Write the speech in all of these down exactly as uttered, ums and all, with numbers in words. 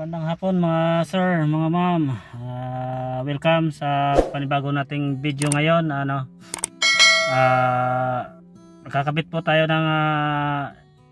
Magandang hapon mga sir, mga ma'am. Uh, welcome sa panibago nating video ngayon. Ano? Uh, kakabit po tayo ng uh,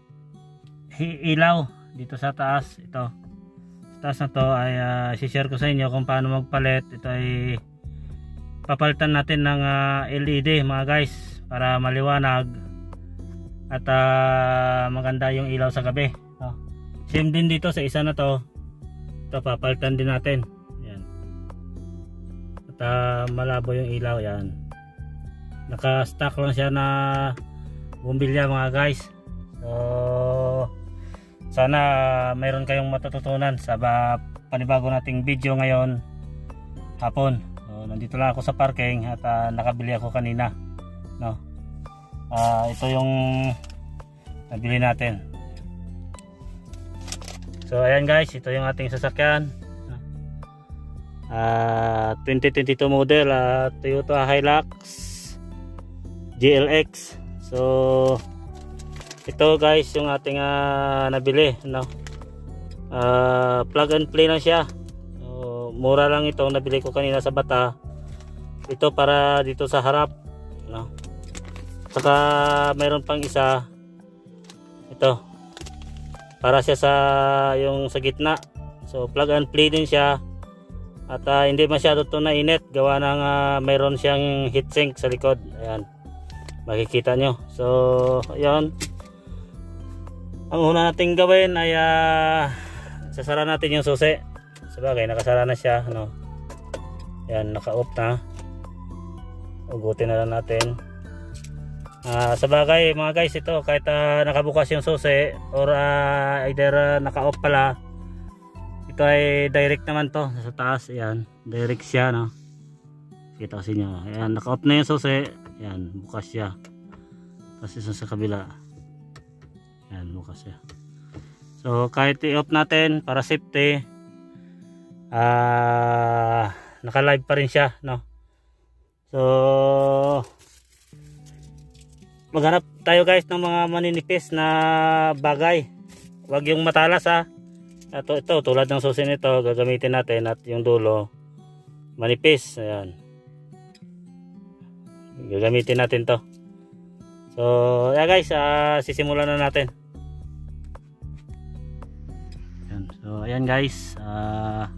ilaw dito sa taas. Ito. Sa taas na to ay uh, i-share ko sa inyo kung paano magpalit. Ito ay papalitan natin ng uh, L E D mga guys para maliwanag at uh, maganda yung ilaw sa gabi. No? Same din dito sa isa na to. Ito papalitan din natin. Yan. At uh, malabo yung ilaw yan. Naka-stock lang siya na bumbilya mga guys. So sana uh, mayroon kayong matututunan sa panibago nating video ngayon hapon. So, nandito lang ako sa parking at uh, nakabili ako kanina. No. Uh, ito yung nabili natin. So ayan guys, ito yung ating sasakyan. Uh, twenty twenty-two model uh, Toyota Hilux G L X. So ito guys yung ating uh, nabili, no? Uh, plug and play lang siya. So, mura lang ito, nabili ko kanina sa Bata. Ito para dito sa harap, no? Saka mayroon pang isa. Ito para siya sa yung sa gitna. So plug and play din siya at uh, hindi masyado to na init gawa ng uh, mayroon siyang heatsink sa likod. Ayan, makikita nyo. So ayan, ang una nating gawin ay uh, sasara natin yung susi. Sabagay nakasara na siya, ano? Ayan, naka-off na. Ugutin na lang natin. Uh, sa bagay mga guys, ito kahit uh, nakabukas yung susi or uh, either uh, naka-off pala, ito ay direct naman to sa taas. Ayan, direct siya, no? Kita ko sa inyo. Ayan, naka-off na yung susi. Ayan, bukas siya. Tapos isa sa kabila. Ayan, bukas siya. So kahit i-off natin para safety, uh, naka-live pa rin siya, no? So maghanap tayo guys ng mga maninipis na bagay. Huwag yung matalas ha. Ito, ito tulad ng susi nito gagamitin natin at yung dulo manipis. Ayan, gagamitin natin to. So yeah guys, uh, sisimulan na natin. Ayan. So ayan guys, uh,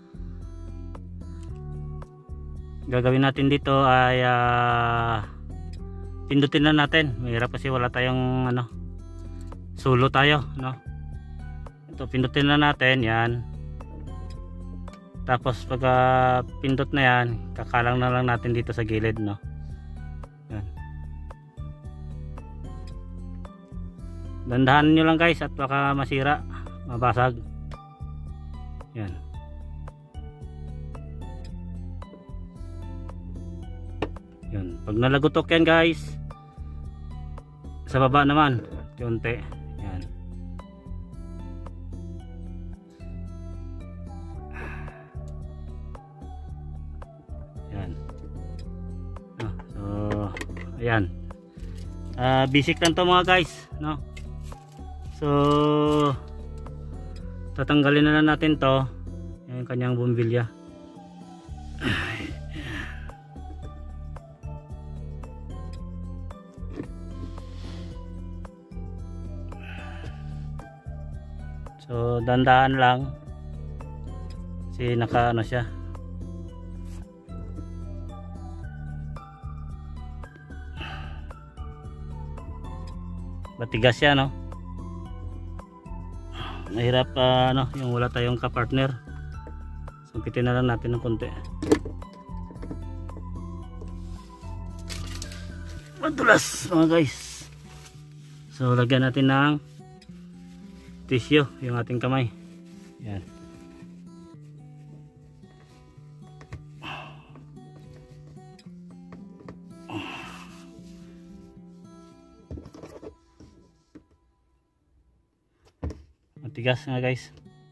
gagawin natin dito ay uh, pindutin na natin. Mahirap kasi wala tayong ano, sulo tayo, no? Ito pindutin na natin yan. Tapos pag uh, pindot na yan, kakalang na lang natin dito sa gilid, no? Yan. Dandahan nyo lang guys at baka masira, mabasag. Yan. Yun. Pag nalagutok yan guys, sa baba naman konti. Yan. Yan. No, so ayan. Uh, basic lang to mga guys, no? So tatanggalin na lang natin to, yung kanyang bumbilya. So dandahan lang kasi naka ano siya. Matigas siya, no? Mahirap uh, ano, yung wala tayong ka-partner. Sumpitin na lang natin ng konti. Madulas mga guys. So lagyan natin ng tissue yung ating kamay. Yan. Matigas nga guys.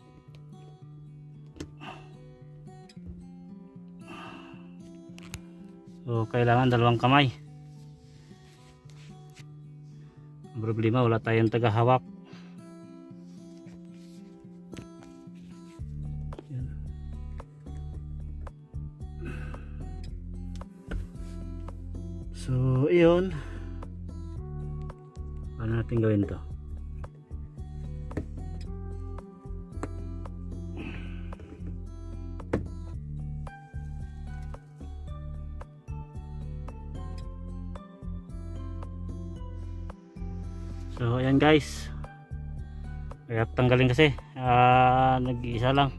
So kailangan dalawang kamay. Ang problema wala tayong tagahawak. So iyon, paano natin gawin to? So ayan guys, kaya tanggalin kasi uh, nag-iisa lang.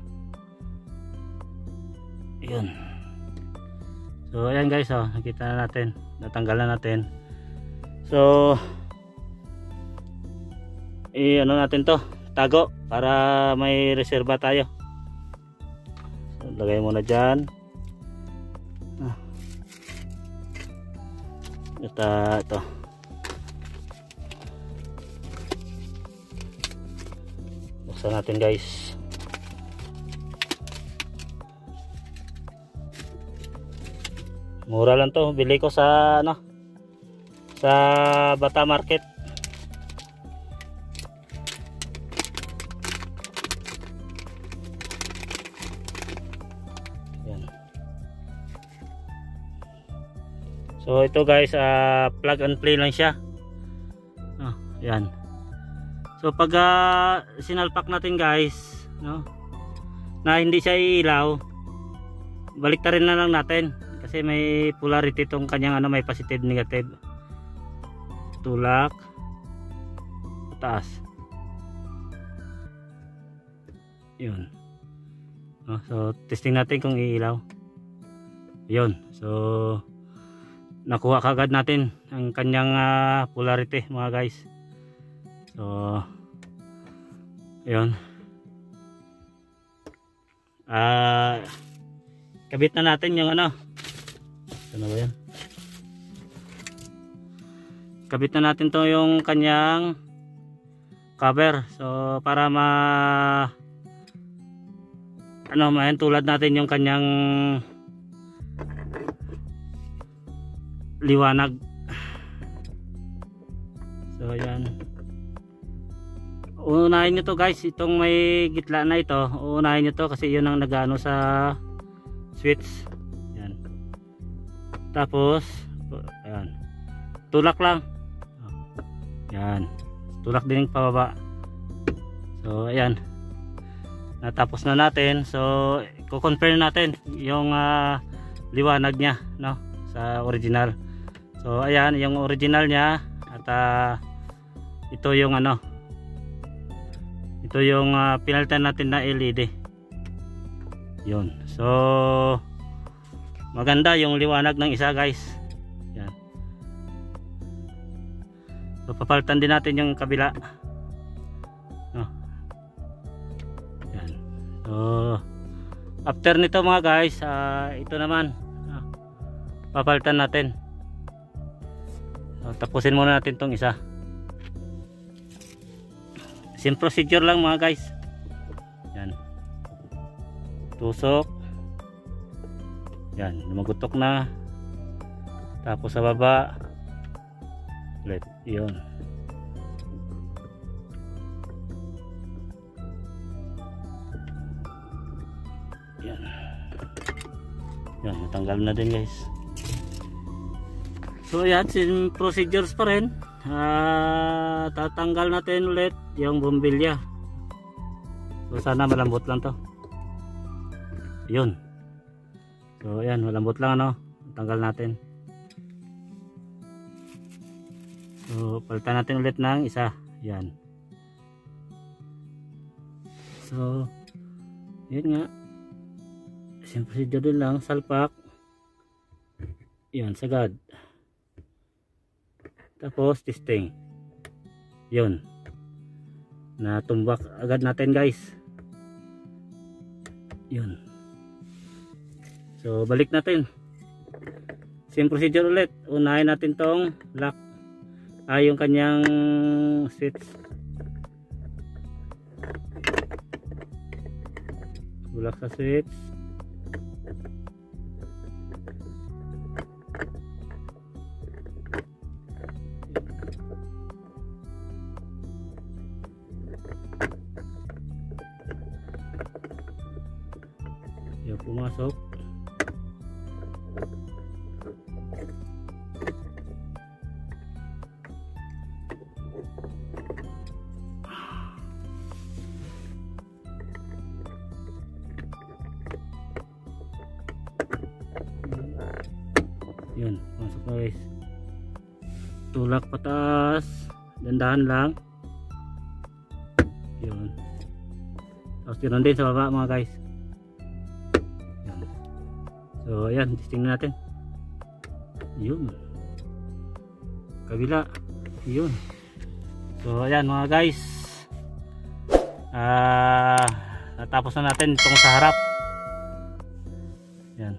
Ayun. So ayan guys, oh, nakita na natin, natanggalan natin. So eh ano natin to, tago para may reserba tayo. So lagay mo na dyan. Ah. Ito, ito. Buksan natin guys. Mura lang to, bili ko sa ano, sa Bata Market. Yan. So ito guys, uh, plug and play lang siya. Oh, yan. So pag uh, sinalpak natin guys, no, na hindi siya iilaw, baliktarin na lang natin kasi may polarity tong kanyang ano, may positive negative. Tulak taas. Yun. Oh, so testing natin kung iilaw. Yun. So nakuha kagad natin ang kanyang uh, polarity mga guys. So yun. Ah, uh, kabit na natin yung ano. Ano ba yan? Kabit na natin to yung kanyang cover. So para ma ano, mayan tulad natin yung kanyang liwanag. So ayan. Uunahin nyo to guys, itong may gitla na ito, uunahin nyo to kasi yun ang nagano sa switch. Yan. Tapos ayan, tulak lang. Yan, tulak din pababa. So ayan, natapos na natin. So i-compare natin yung uh, liwanag nya, no, sa original. So ayan yung original nya at uh, ito yung ano, ito yung uh, pinalitan natin na L E D. Yun. So maganda yung liwanag ng isa guys. Yan. So papalitan din natin yung kabila. Oh. Yan. So after nito mga guys, uh, ito naman uh, papalitan natin. So, tapusin muna natin tong isa. Same procedure lang mga guys. Yan. Tusok. Yan, lumagutok na. Tapos sa baba. Ulit. Yun. Yan. Yan, natanggal na din guys. So yan, same procedures pa rin. Uh, tatanggal natin ulit yung bumbilya. So sana malambot lang to. Yun. So ayan, malambot lang ano. Tanggal natin. So palitan natin ulit ng isa. Yan. So yun nga, same procedure din lang. Salpak. Yan, sagad. Tapos testing. Yun. Natumbak agad natin guys. Yun. So balik natin. Same procedure ulit. Unahin natin tong lock. Ah, yung kanyang switch. Bulak sa switch. Pumasok. Yun, masok na guys. Tulak pataas, dandahan lang. Yun. Tapos yun din sa baba mga guys. Yan. So ayan, testing natin. Yun. Kabila. Yun. So ayan mga guys. Ah, uh, natapos na natin itong sa harap. Yan.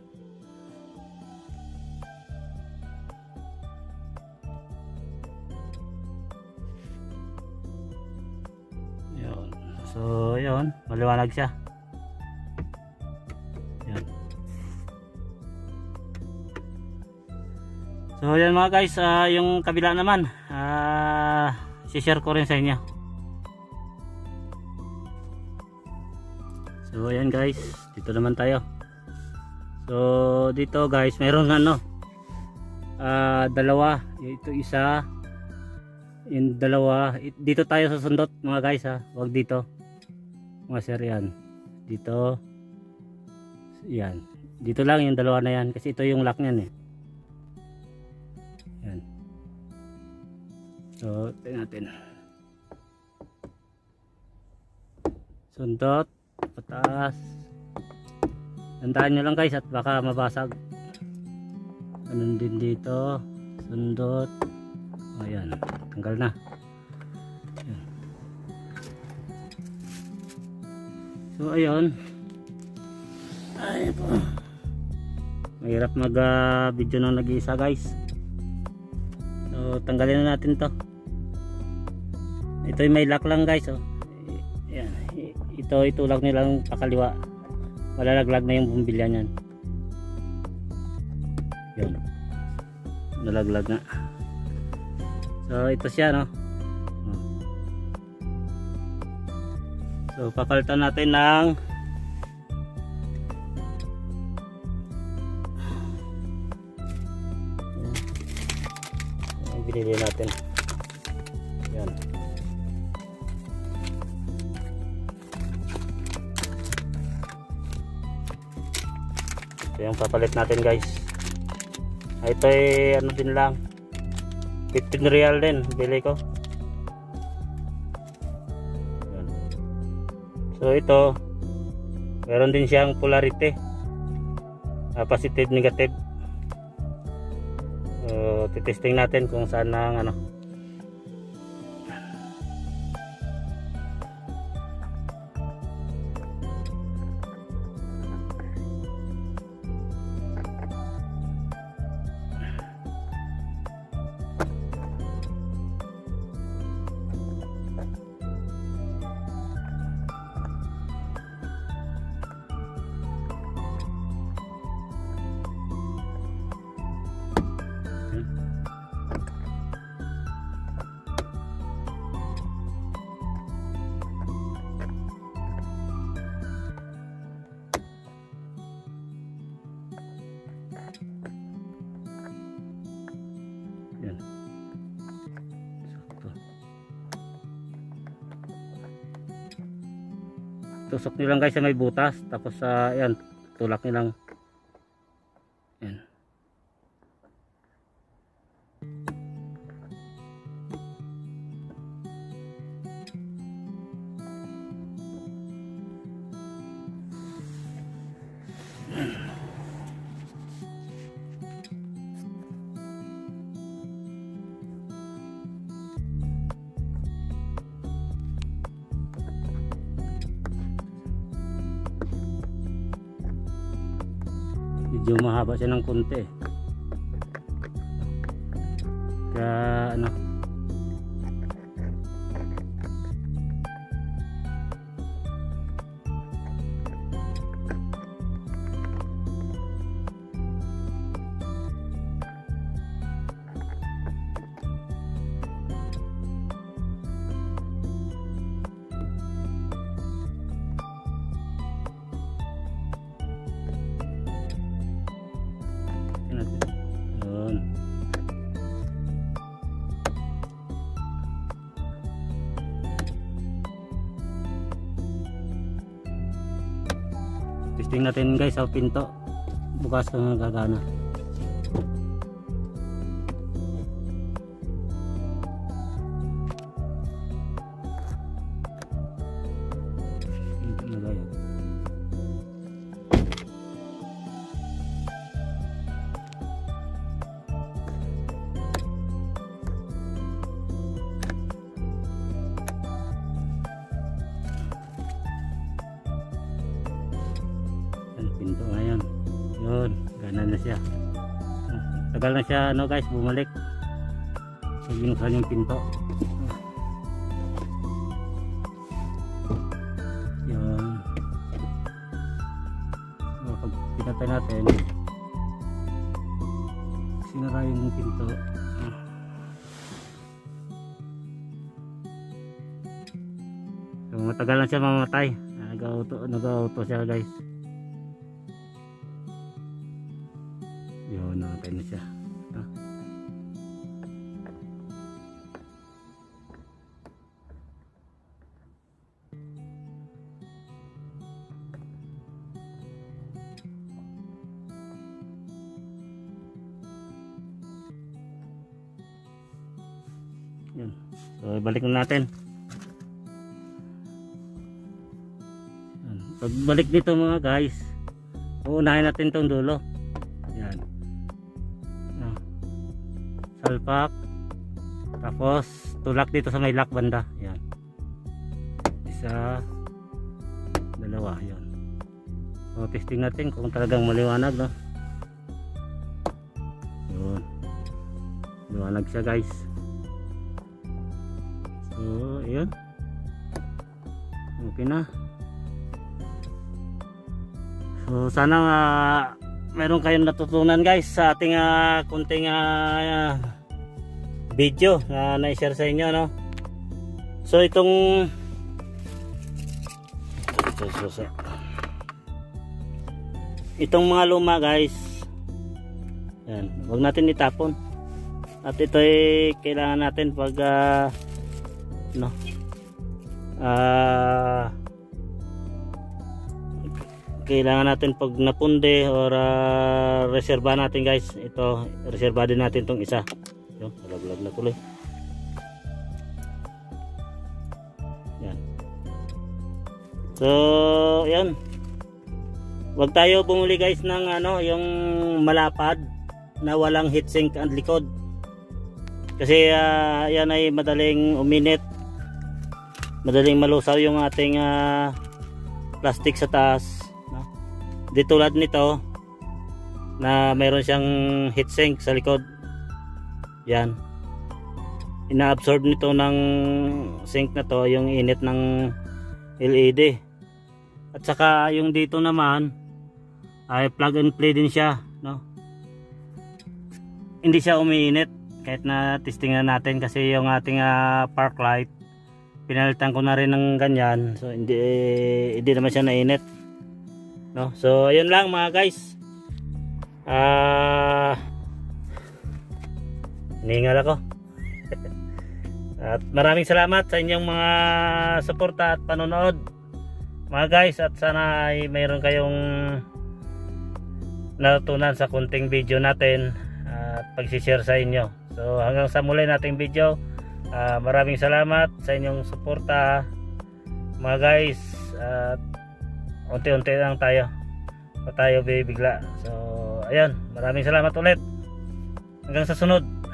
Yun. So yun, maliwanag siya. Yan. So yan mga guys, uh, yung kabila naman uh, i-share ko rin sa inyo. So ayan guys, dito naman tayo. So dito guys, mayroon ano uh, dalawa, ito isa, yung dalawa dito tayo sa sundot mga guys ha, wag dito mga sir. Yan dito, yan dito lang yung dalawa na yan, kasi ito yung lock nyan eh. Yan. So tingnan natin, sundot pataas, tandaan nyo lang guys at baka mabasag. Ganun din dito, sundot. Ayan, tanggal na. Ayan. So ayun, ay po, mahirap mag uh, video nang nag-iisa guys. So tanggalin na natin to. Ito yung may lock lang guys. Oh. Ayan. Ito itulak nilang pakaliwa, malalaglag na yung bumbilya niyan. Yun, nalaglag na. So ito siya no. So papalitan natin ng ang binili natin. Yan. Ito yung papalit natin guys. Ito ay ano din lang, fifteen real din bili ko. Yan. So ito meron din siyang polarity, uh, positive negative. So titesting natin kung saan ang ano. Yan. Tusok nilang guys sa may butas, tapos sa uh, yan, tulak nilang yan. Medyo mahaba siya ng konti, kaya ano, yun. Testing natin guys sa pinto, bukas kung nagagana. Tagal na siya ano guys bumalik. So binuksan yung pinto. Yan. So, pag pinatay natin, sinara yung pinto. So matagal na siya mamatay. Nag-auto, nag-auto siya guys. Yun, namatay na siya. Ah. Yun. So balik na natin. Pagbalik dito mga guys, uunahin natin tong dulo. Yan. Yan. Salpak. Tapos tulak dito sa may lock banda. Yan. Isa, dalawa. Yan. So testing natin kung talagang maliwanag, no? Yun. Maliwanag siya guys. So yun. Okay na. So sana uh, meron kayong natutunan guys sa ating uh, kunting uh, video na na-share sa inyo, no? So itong ito, so, so. itong mga luma guys, yan, huwag natin itapon. At ito ay kailangan natin pag uh, no ah uh, kailangan natin pag napunde or uh, reserva natin guys. Ito reserva din natin tong isa. Yung nalaglag na tuloy. Yan. So yan, wag tayo bumuli guys ng ano yung malapad na walang heatsink ang likod, kasi uh, yan ay madaling uminit, madaling malusaw yung ating uh, plastic sa taas. Di tulad nito na mayroon siyang heatsink sa likod. Yan. Ina-absorb nito ng sink na to yung init ng L E D. At saka yung dito naman ay plug and play din siya, no? Hindi siya umiinit kahit na testingan natin, kasi yung ating uh, park light pinalitan ko na rin ng ganyan. So hindi hindi naman siya nainit. No, so ayun lang mga guys. Ah, uh, ningal ako. At maraming salamat sa inyong mga suporta at panonood mga guys, at sana ay mayroon kayong natutunan sa kunting video natin at pag-share sa inyo. So hanggang sa muli nating video, uh, maraming salamat sa inyong suporta mga guys. At unti-unti lang tayo, pa tayo bibigla. So ayan, maraming salamat ulit, hanggang sa sunod.